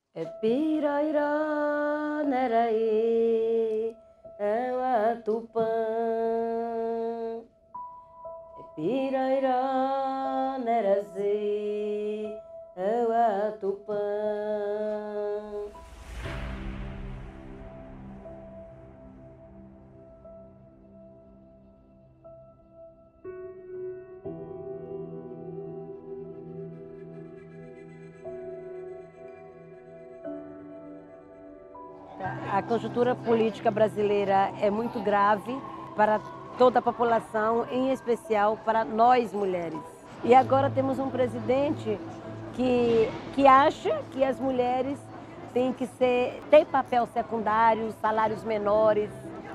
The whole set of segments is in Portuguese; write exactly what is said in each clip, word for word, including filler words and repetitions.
É pirairá, neraê, é o tupã. É pirairá, nerazê, é o tupã. A conjuntura política brasileira é muito grave para toda a população, em especial para nós mulheres. E agora temos um presidente que, que acha que as mulheres têm que ser, ter papel secundário, salários menores.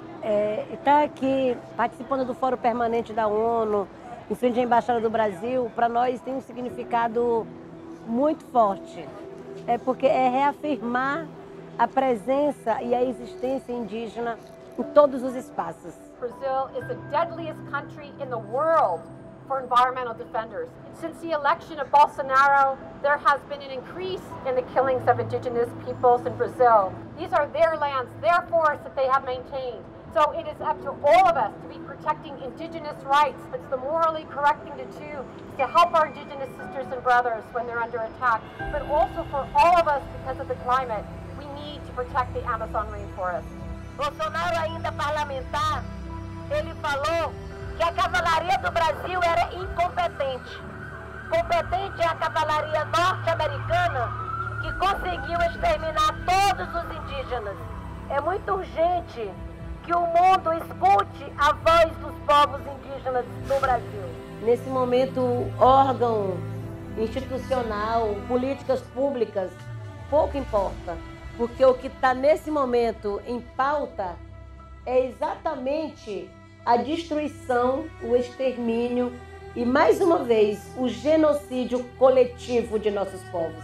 É, está aqui participando do Fórum Permanente da ONU, em frente à Embaixada do Brasil, para nós tem um significado muito forte. É porque é reafirmar a presença e a existência indígena em todos os espaços. Brazil is the deadliest country in the world for environmental defenders. Since the election of Bolsonaro, there has been an increase in the killings of indigenous peoples in Brazil. These are their lands, their forests that they have maintained. So it is up to all of us to be protecting indigenous rights. It's the morally correct thing to do, is to help our indigenous sisters and brothers when they're under attack, but also for all of us, because of the climate, we need to protect the Amazon rainforest. Bolsonaro, ainda parlamentar, ele falou que a cavalaria do Brasil era incompetente. Competente é a cavalaria norte-americana que conseguiu exterminar todos os indígenas. É muito urgente que o mundo escute a voz dos povos indígenas do Brasil. Nesse momento, órgão institucional, políticas públicas, pouco importa, porque o que está nesse momento em pauta é exatamente a destruição, o extermínio e, mais uma vez, o genocídio coletivo de nossos povos.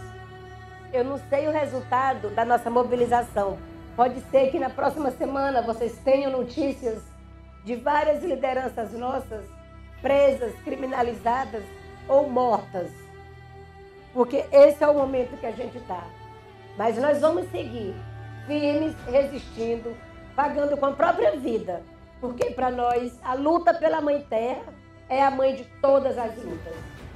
Eu não sei o resultado da nossa mobilização. Pode ser que na próxima semana vocês tenham notícias de várias lideranças nossas presas, criminalizadas ou mortas. Porque esse é o momento que a gente está. Mas nós vamos seguir firmes, resistindo, pagando com a própria vida. Porque para nós a luta pela Mãe Terra é a mãe de todas as lutas.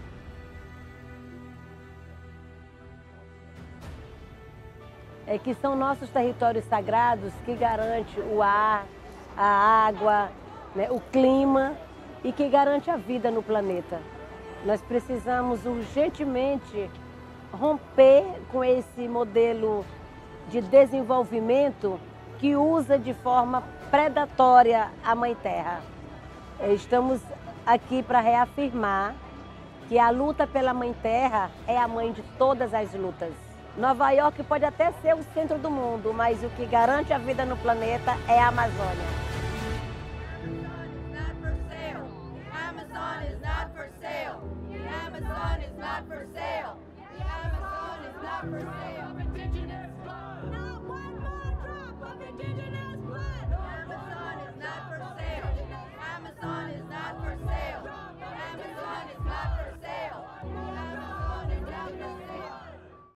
É que são nossos territórios sagrados que garante o ar, a água, né, o clima e que garante a vida no planeta. Nós precisamos urgentemente romper com esse modelo de desenvolvimento que usa de forma predatória a Mãe Terra. Estamos aqui para reafirmar que a luta pela Mãe Terra é a mãe de todas as lutas. Nova York pode até ser o centro do mundo, mas o que garante a vida no planeta é a Amazônia. Amazon is not for sale. The Amazon is not for sale. The Amazon is not for sale.